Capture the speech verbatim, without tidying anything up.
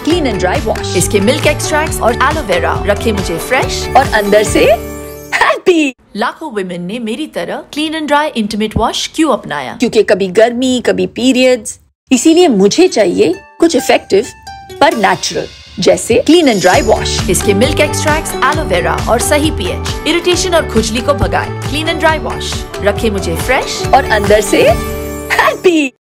Clean and dry wash. इसके milk extracts और aloe vera रखे मुझे फ्रेश और अंदर से हैप्पी। लाखों वुमेन ने मेरी तरह clean and dry intimate wash क्यों अपनाया? क्योंकि कभी गर्मी, कभी पीरियड्स, इसीलिए मुझे चाहिए कुछ इफेक्टिव पर नेचुरल, जैसे क्लीन एंड ड्राई वॉश। इसके मिल्क एक्सट्रैक्ट्स, एलोवेरा और सही पीएच इरिटेशन और खुजली को भगाए। क्लीन एंड ड्राई वॉश रखे मुझे फ्रेश और अंदर से हैप्पी।